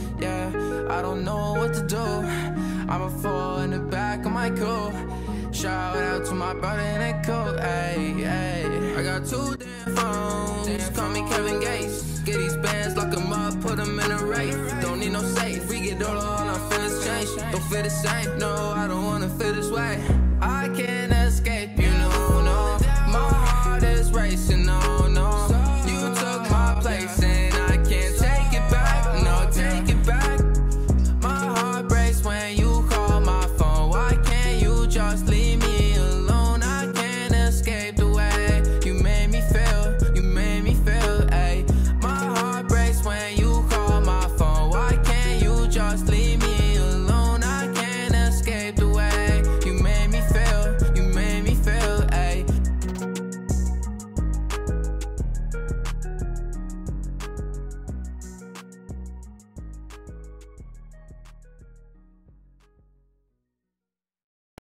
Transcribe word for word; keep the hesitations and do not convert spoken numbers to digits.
yeah, I don't know what to do. I'ma fall in the back of my coupe. Shout out to my brother in that coat, ayy, ayy. I got two damn phones, damn call me Kevin Gates. Get these bands, lock them up, put them in a race. Don't need no safe, we get all on our feelings change. Don't feel the same, no, I don't wanna feel this way.